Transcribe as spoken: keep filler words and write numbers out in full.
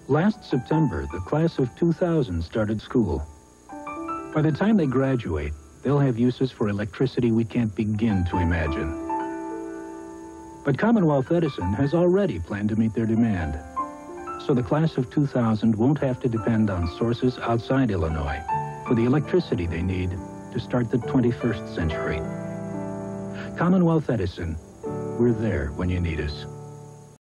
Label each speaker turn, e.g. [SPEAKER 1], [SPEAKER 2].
[SPEAKER 1] Last September, the class of two thousand started school. By the time they graduate, they'll have uses for electricity we can't begin to imagine. But Commonwealth Edison has already planned to meet their demand. So the class of two thousand won't have to depend on sources outside Illinois for the electricity they need to start the twenty-first century. Commonwealth Edison, we're there when you need us.